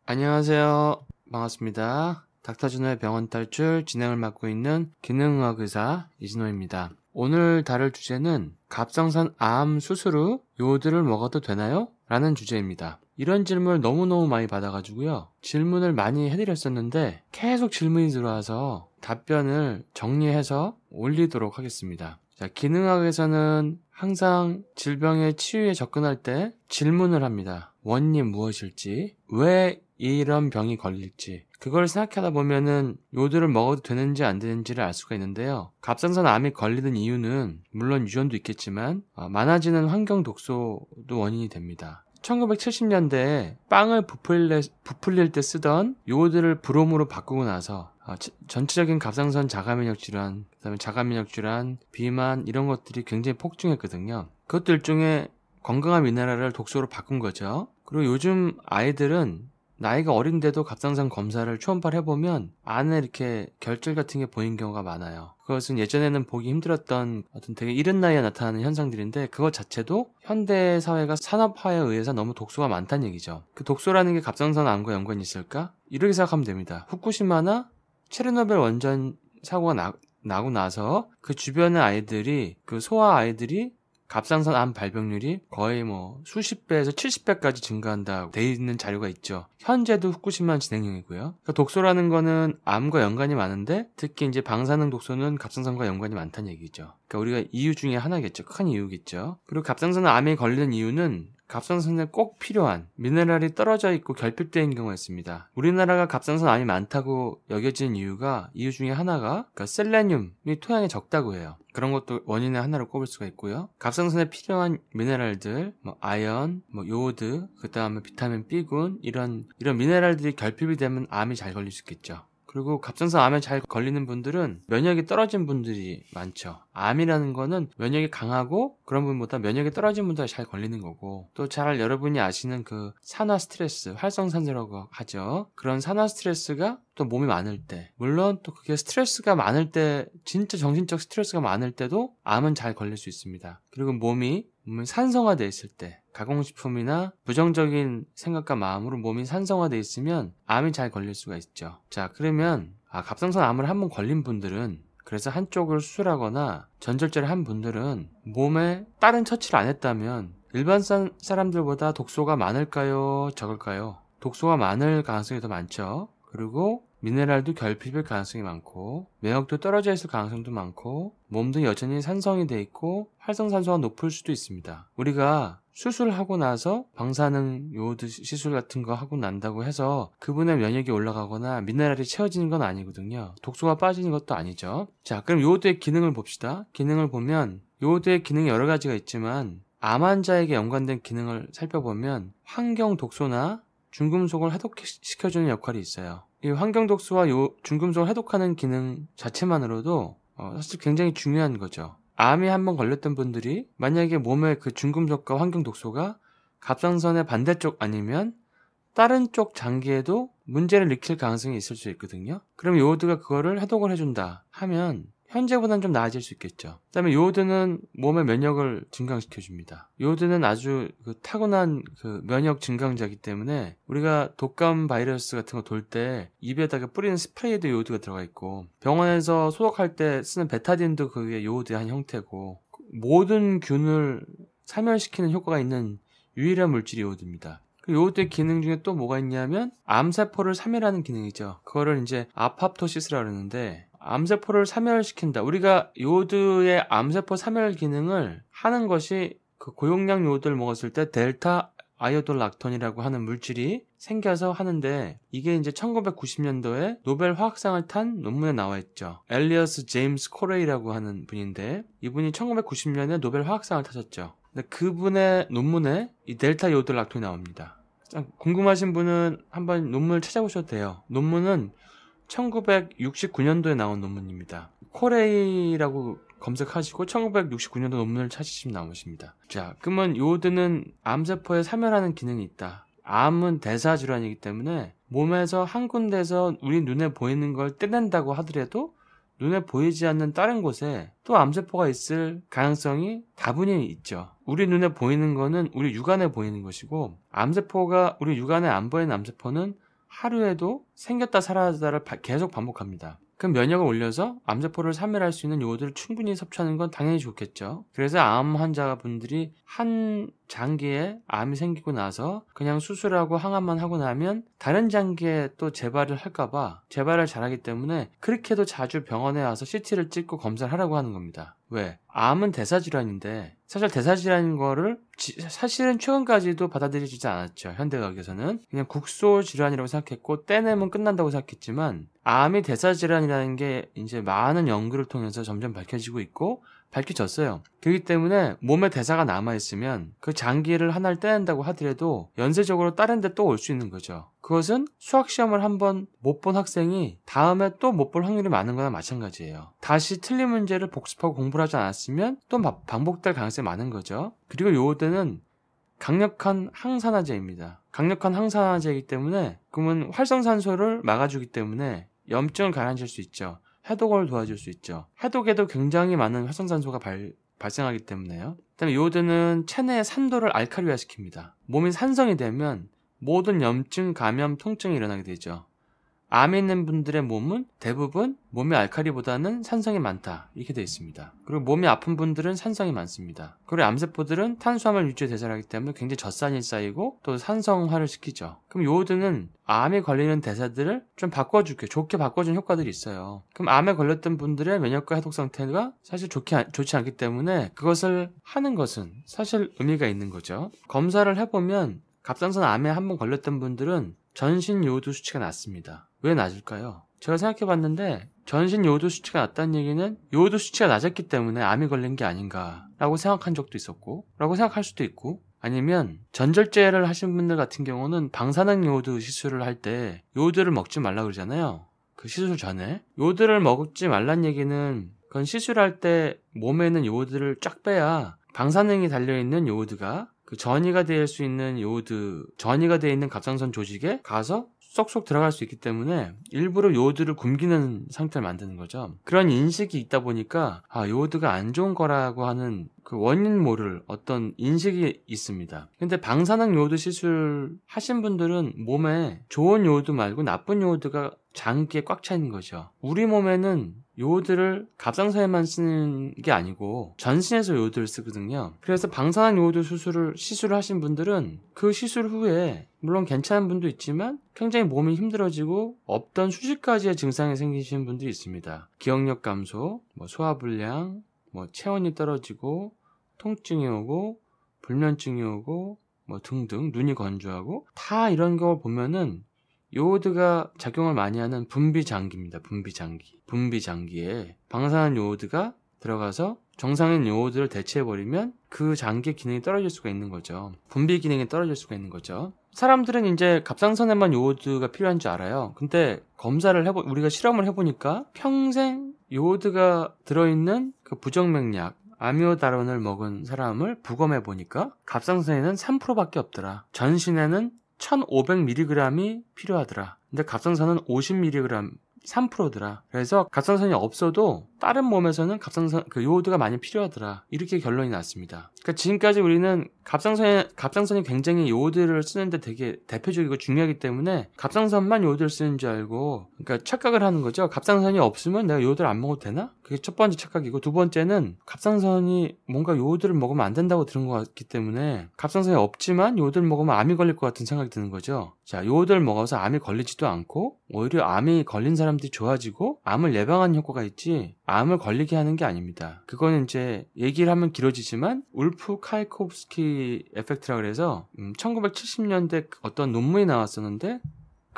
안녕하세요. 반갑습니다. 닥터준호의 병원 탈출 진행을 맡고 있는 기능의학 의사 이진호입니다. 오늘 다룰 주제는 갑상선 암 수술 후 요오드를 먹어도 되나요? 라는 주제입니다. 이런 질문을 너무너무 많이 받아가지고요. 질문을 많이 해드렸었는데 계속 질문이 들어와서 답변을 정리해서 올리도록 하겠습니다. 자, 기능학에서는 항상 질병의 치유에 접근할 때 질문을 합니다. 원인이 무엇일지, 왜 이런 병이 걸릴지, 그걸 생각하다 보면은 요오드를 먹어도 되는지 안 되는지를 알 수가 있는데요. 갑상선 암이 걸리는 이유는 물론 유전도 있겠지만 많아지는 환경 독소도 원인이 됩니다. 1970년대에 빵을 부풀릴 때 쓰던 요오드를 브롬으로 바꾸고 나서 전체적인 갑상선 자가면역 질환, 그다음에 자가면역 질환, 비만 이런 것들이 굉장히 폭증했거든요. 그것도 일종의 건강한 미네랄을 독소로 바꾼 거죠. 그리고 요즘 아이들은 나이가 어린데도 갑상선 검사를 초음파를 해보면 안에 이렇게 결절 같은 게 보이는 경우가 많아요. 그것은 예전에는 보기 힘들었던 어떤 되게 이른 나이에 나타나는 현상들인데 그것 자체도 현대 사회가 산업화에 의해서 너무 독소가 많다는 얘기죠. 그 독소라는 게 갑상선 암과 연관이 있을까? 이렇게 생각하면 됩니다. 후쿠시마나 체르노빌 원전 사고가 나고 나서 그 주변의 아이들이, 그 소아 아이들이 갑상선 암 발병률이 거의 수십 배에서 70배까지 증가한다고 돼 있는 자료가 있죠. 현재도 후쿠시마 진행형이고요. 그러니까 독소라는 거는 암과 연관이 많은데 특히 이제 방사능 독소는 갑상선과 연관이 많다는 얘기죠. 그러니까 우리가 이유 중에 하나겠죠. 큰 이유겠죠. 그리고 갑상선 암에 걸리는 이유는 갑상선에 꼭 필요한 미네랄이 떨어져 있고 결핍되어 있는 경우가 있습니다. 우리나라가 갑상선 암이 많다고 여겨지는 이유 중에 하나가 그러니까 셀레늄이 토양에 적다고 해요. 그런 것도 원인의 하나로 꼽을 수가 있고요. 갑상선에 필요한 미네랄들, 아연, 요오드, 그 다음에 비타민 B군 이런 미네랄들이 결핍이 되면 암이 잘 걸릴 수 있겠죠. 그리고 갑상선 암에 잘 걸리는 분들은 면역이 떨어진 분들이 많죠. 암이라는 거는 면역이 강하고 그런 분보다 면역이 떨어진 분들이 잘 걸리는 거고, 또 잘 여러분이 아시는 그 산화 스트레스, 활성산소라고 하죠. 그런 산화 스트레스가 또 몸이 많을 때, 물론 또 그게 스트레스가 많을 때, 진짜 정신적 스트레스가 많을 때도 암은 잘 걸릴 수 있습니다. 그리고 몸이 산성화되어 있을 때, 가공식품이나 부정적인 생각과 마음으로 몸이 산성화되어 있으면 암이 잘 걸릴 수가 있죠. 자, 그러면 갑상선 암을 한번 걸린 분들은, 그래서 한쪽을 수술하거나 전절제를 한 분들은 몸에 다른 처치를 안 했다면 일반 사람들보다 독소가 많을까요? 적을까요? 독소가 많을 가능성이 더 많죠. 그리고 미네랄도 결핍일 가능성이 많고, 면역도 떨어져 있을 가능성도 많고, 몸도 여전히 산성이 돼 있고 활성산소가 높을 수도 있습니다. 우리가 수술하고 나서 방사능 요오드 시술 같은 거 하고 난다고 해서 그분의 면역이 올라가거나 미네랄이 채워지는 건 아니거든요. 독소가 빠지는 것도 아니죠. 자, 그럼 요오드의 기능을 봅시다. 기능을 보면 요오드의 기능이 여러 가지가 있지만 암 환자에게 연관된 기능을 살펴보면 환경 독소나 중금속을 해독시켜주는 역할이 있어요. 이 환경 독소와 중금속을 해독하는 기능 자체만으로도 사실 굉장히 중요한 거죠. 암이 한번 걸렸던 분들이 만약에 몸에 그 중금속과 환경 독소가 갑상선의 반대쪽 아니면 다른 쪽 장기에도 문제를 일으킬 가능성이 있을 수 있거든요. 그럼 요오드가 그거를 해독을 해준다 하면 현재보다는 좀 나아질 수 있겠죠. 그 다음에 요오드는 몸의 면역을 증강시켜줍니다. 요오드는 아주 타고난 면역 증강자이기 때문에 우리가 독감 바이러스 같은 거 돌 때 입에다가 뿌리는 스프레이에도 요오드가 들어가 있고, 병원에서 소독할 때 쓰는 베타딘도 그게 요오드의 한 형태고, 모든 균을 사멸시키는 효과가 있는 유일한 물질이 요오드입니다. 그 요오드의 기능 중에 또 뭐가 있냐면 암세포를 사멸하는 기능이죠. 그거를 이제 아팝토시스라고 그러는데, 암세포를 사멸시킨다. 우리가 요오드의 암세포 사멸 기능을 하는 것이 그 고용량 요오드를 먹었을 때 델타 아이오돌락톤이라고 하는 물질이 생겨서 하는데, 이게 이제 1990년도에 노벨 화학상을 탄 논문에 나와 있죠. 엘리어스 제임스 코레이라고 하는 분인데, 이분이 1990년에 노벨 화학상을 타셨죠. 근데 그분의 논문에 이 델타 요오돌락톤이 나옵니다. 궁금하신 분은 한번 논문을 찾아보셔도 돼요. 논문은 1969년도에 나온 논문입니다. 코레이라고 검색하시고 1969년도 논문을 찾으시면 나오십니다. 자, 그러면 요오드는 암세포에 사멸하는 기능이 있다. 암은 대사질환이기 때문에 몸에서 한 군데에서 우리 눈에 보이는 걸 떼낸다고 하더라도 눈에 보이지 않는 다른 곳에 또 암세포가 있을 가능성이 다분히 있죠. 우리 눈에 보이는 거는 우리 육안에 보이는 것이고, 암세포가 우리 육안에 안 보이는 암세포는 하루에도 생겼다 사라졌다를 계속 반복합니다. 그럼 면역을 올려서 암세포를 사멸할 수 있는 요오드를 충분히 섭취하는 건 당연히 좋겠죠. 그래서 암 환자분들이 한 장기에 암이 생기고 나서 그냥 수술하고 항암만 하고 나면 다른 장기에 또 재발을 할까봐 재발을 잘하기 때문에 그렇게도 자주 병원에 와서 CT를 찍고 검사를 하라고 하는 겁니다. 왜? 암은 대사질환인데 사실 대사질환인 거를 사실은 최근까지도 받아들여지지 않았죠. 현대의학에서는 그냥 국소질환이라고 생각했고 떼내면 끝난다고 생각했지만 암이 대사질환이라는 게 이제 많은 연구를 통해서 점점 밝혀지고 있고 밝혀졌어요. 그렇기 때문에 몸에 대사가 남아있으면 그 장기를 하나를 떼낸다고 하더라도 연쇄적으로 다른 데 또 올 수 있는 거죠. 그것은 수학시험을 한번 못 본 학생이 다음에 또 못 볼 확률이 많은 거나 마찬가지예요. 다시 틀린 문제를 복습하고 공부를 하지 않았으면 또 반복될 가능성이 많은 거죠. 그리고 요오드는 강력한 항산화제입니다. 강력한 항산화제이기 때문에 그러면 활성산소를 막아주기 때문에 염증을 가라앉힐 수 있죠. 해독을 도와줄 수 있죠. 해독에도 굉장히 많은 활성산소가 발생하기 때문에요. 그다음에 요오드는 체내의 산도를 알칼리화시킵니다. 몸이 산성이 되면 모든 염증, 감염, 통증이 일어나게 되죠. 암에 있는 분들의 몸은 대부분 몸의 알칼리보다는 산성이 많다 이렇게 되어 있습니다. 그리고 몸이 아픈 분들은 산성이 많습니다. 그리고 암세포들은 탄수화물 유체 대사를 하기 때문에 굉장히 젖산이 쌓이고 또 산성화를 시키죠. 그럼 요오드는 암에 걸리는 대사들을 좀 바꿔주게 좋게 바꿔주는 효과들이 있어요. 그럼 암에 걸렸던 분들의 면역과 해독 상태가 사실 좋지 않기 때문에 그것을 하는 것은 사실 의미가 있는 거죠. 검사를 해보면 갑상선 암에 한번 걸렸던 분들은 전신 요오드 수치가 낮습니다. 왜 낮을까요? 제가 생각해봤는데 전신 요오드 수치가 낮다는 얘기는 요오드 수치가 낮았기 때문에 암이 걸린 게 아닌가라고 생각한 적도 있었고 라고 생각할 수도 있고 아니면 전절제를 하신 분들 같은 경우는 방사능 요오드 시술을 할 때 요오드를 먹지 말라 그러잖아요. 그 시술 전에 요오드를 먹지 말란 얘기는 그건 시술할 때 몸에 있는 요오드를 쫙 빼야 방사능이 달려있는 요오드가 그 전이가 될 수 있는 요오드, 전이가 되어 있는 갑상선 조직에 가서 쏙쏙 들어갈 수 있기 때문에 일부러 요오드를 굶기는 상태를 만드는 거죠. 그런 인식이 있다 보니까 요오드가 안 좋은 거라고 하는 그 원인 모를 어떤 인식이 있습니다. 근데 방사능 요오드 시술 하신 분들은 몸에 좋은 요오드 말고 나쁜 요오드가 장기에 꽉 차 있는 거죠. 우리 몸에는 요오드를 갑상선에만 쓰는 게 아니고 전신에서 요오드를 쓰거든요. 그래서 방사능 요오드 시술을 하신 분들은 그 시술 후에 물론 괜찮은 분도 있지만 굉장히 몸이 힘들어지고 없던 수십 가지의 증상이 생기신 분들이 있습니다. 기억력 감소, 소화불량, 체온이 떨어지고 통증이 오고 불면증이 오고 등등 눈이 건조하고 다 이런 거 보면은 요오드가 작용을 많이 하는 분비장기입니다. 분비장기에 방사능 요오드가 들어가서 정상인 요오드를 대체해버리면 그 장기의 기능이 떨어질 수가 있는 거죠. 분비 기능이 떨어질 수가 있는 거죠. 사람들은 이제 갑상선에만 요오드가 필요한 줄 알아요. 근데 우리가 실험을 해보니까 평생 요오드가 들어있는 그 부정맥약 아미오다론을 먹은 사람을 부검해보니까 갑상선에는 3%밖에 없더라. 전신에는 1500mg이 필요하더라. 근데 갑상선은 50mg 3%더라. 그래서 갑상선이 없어도 다른 몸에서는 요오드가 많이 필요하더라. 이렇게 결론이 났습니다. 그러니까 지금까지 우리는 갑상선이 굉장히 요오드를 쓰는데 되게 대표적이고 중요하기 때문에 갑상선만 요오드를 쓰는 줄 알고 그러니까 착각을 하는 거죠. 갑상선이 없으면 내가 요오드를 안 먹어도 되나? 그게 첫 번째 착각이고 두 번째는 갑상선이 뭔가 요오드를 먹으면 안 된다고 들은 것 같기 때문에 갑상선이 없지만 요오드를 먹으면 암이 걸릴 것 같은 생각이 드는 거죠. 자, 요오드를 먹어서 암이 걸리지도 않고 오히려 암이 걸린 사람들이 좋아지고 암을 예방하는 효과가 있지 암을 걸리게 하는 게 아닙니다. 그거는 이제 얘기를 하면 길어지지만 울프 카이코프스키 에펙트라 그래서 1970년대 어떤 논문이 나왔었는데 그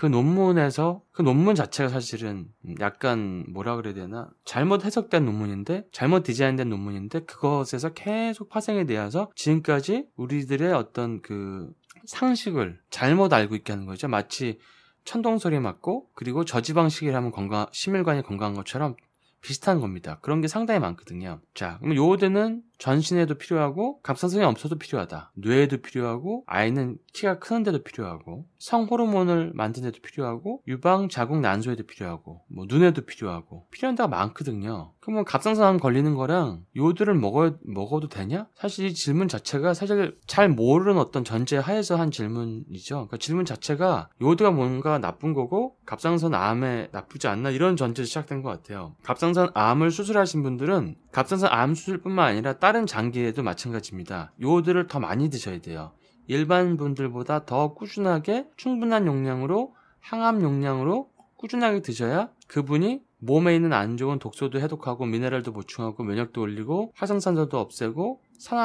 논문 자체가 사실은 약간 뭐라 그래야 되나 잘못 해석된 논문인데 잘못 디자인된 논문인데 그것에서 계속 파생이 되어서 지금까지 우리들의 어떤 그 상식을 잘못 알고 있게 하는 거죠. 마치 천동설이 맞고 그리고 저지방식을 하면 심혈관이 건강한 것처럼 비슷한 겁니다. 그런 게 상당히 많거든요. 자, 그럼 요오드는 전신에도 필요하고 갑상선이 없어도 필요하다. 뇌에도 필요하고 아이는 키가 크는데도 필요하고 성호르몬을 만드는데도 필요하고 유방 자궁 난소에도 필요하고 뭐 눈에도 필요하고 필요한 데가 많거든요. 그러면 갑상선암 걸리는 거랑 요오드를 먹어도 되냐? 사실 이 질문 자체가 사실 잘 모르는 어떤 전제 하에서 한 질문이죠. 그러니까 질문 자체가 요오드가 뭔가 나쁜 거고 갑상선 암에 나쁘지 않나 이런 전제에서 시작된 것 같아요. 갑상선 암을 수술하신 분들은 갑상선 암 수술뿐만 아니라 다른 장기에도 마찬가지입니다. 요오드를 더 많이 드셔야 돼요. 일반 분들보다 더 꾸준하게 충분한 용량으로 항암 용량으로 꾸준하게 드셔야 그분이 몸에 있는 안 좋은 독소도 해독하고 미네랄도 보충하고 면역도 올리고 활성산소도 없애고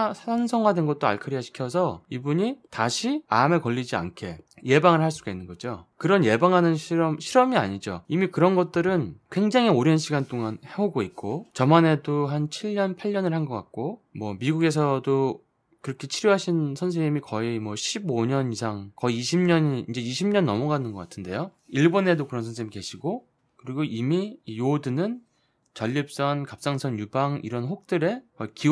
산성화된 것도 알칼리화 시켜서 이분이 다시 암에 걸리지 않게 예방을 할 수가 있는 거죠. 그런 예방하는 실험이 아니죠. 이미 그런 것들은 굉장히 오랜 시간 동안 해오고 있고 저만 해도 한 7년, 8년을 한 것 같고 뭐 미국에서도 그렇게 치료하신 선생님이 거의 뭐 15년 이상, 거의 20년, 이제 20년 넘어가는 것 같은데요. 일본에도 그런 선생님 계시고, 그리고 이미 이 요오드는 전립선, 갑상선, 유방 이런 혹들의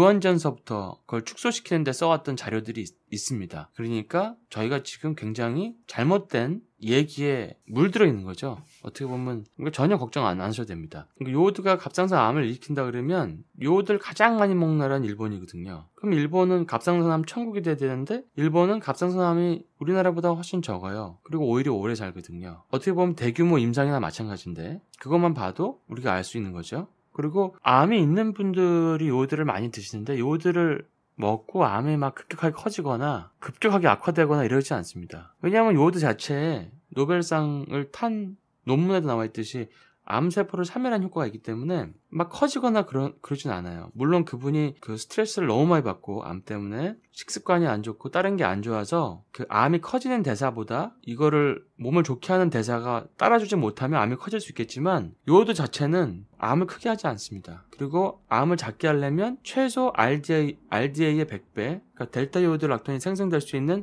기원전서부터 그걸 축소시키는 데 써왔던 자료들이 있습니다. 그러니까 저희가 지금 굉장히 잘못된 얘기에 물들어 있는 거죠. 어떻게 보면 전혀 걱정 안 하셔도 됩니다. 요오드가 갑상선 암을 일으킨다 그러면 요오드를 가장 많이 먹는 나라는 일본이거든요. 그럼 일본은 갑상선암 천국이 돼야 되는데 일본은 갑상선암이 우리나라보다 훨씬 적어요. 그리고 오히려 오래 살거든요. 어떻게 보면 대규모 임상이나 마찬가지인데 그것만 봐도 우리가 알 수 있는 거죠. 그리고 암이 있는 분들이 요오드를 많이 드시는데 요오드를 먹고 암이 막 급격하게 커지거나 급격하게 악화되거나 이러지 않습니다. 왜냐하면 요오드 자체에 노벨상을 탄 논문에도 나와 있듯이 암세포를 사멸하는 효과가 있기 때문에 막 커지거나 그러진 않아요. 물론 그분이 그 스트레스를 너무 많이 받고 암 때문에 식습관이 안 좋고 다른 게 안 좋아서 그 암이 커지는 대사보다 이거를 몸을 좋게 하는 대사가 따라주지 못하면 암이 커질 수 있겠지만 요오드 자체는 암을 크게 하지 않습니다. 그리고 암을 작게 하려면 최소 RDA의 100배, 그러니까 델타 요오드 락톤이 생성될 수 있는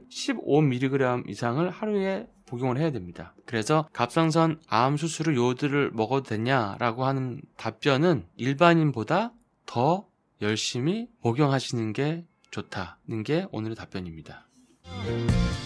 15mg 이상을 하루에 복용을 해야 됩니다. 그래서 갑상선 암 수술을 요오드를 먹어도 되냐라고 하는 답변은 일반인보다 더 열심히 복용하시는 게 좋다는 게 오늘의 답변입니다.